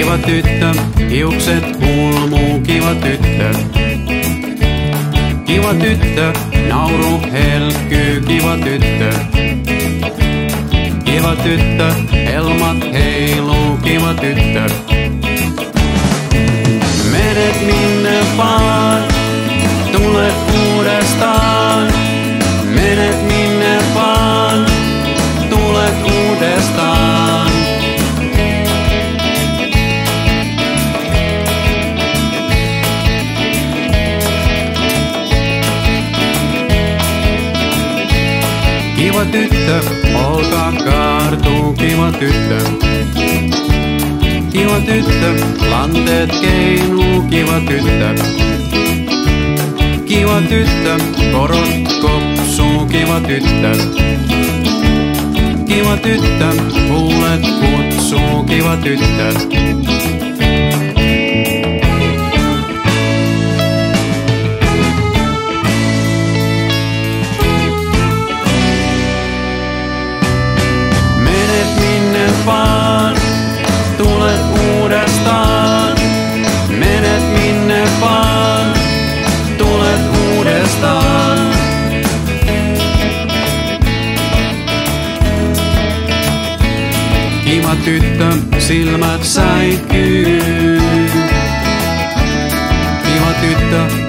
kiva tyttö, hiukset hulmuu, kiva tyttö. Kiva tyttö, nauru helkkyy, kiva tyttö. Kiva tyttö, helmat heiluu, kiva tyttö. Menet minne vaan, tulet uudestaan. Menet minne vaan, tulet uudestaan. Kiva tyttö, olka kaartuu, kiva tyttö. Kiva tyttö, lanteet keinuu, kiva tyttö. Kiva tyttö, korot kopsuu, kiva tyttö. Kiva tyttö, huulet kutsuu, kiva tyttö. Menet minne vaan, tulet uudestaan. Menet minne vaan, tulet uudestaan. Kiva tyttö, silmät säikkyy. Kiva tyttö,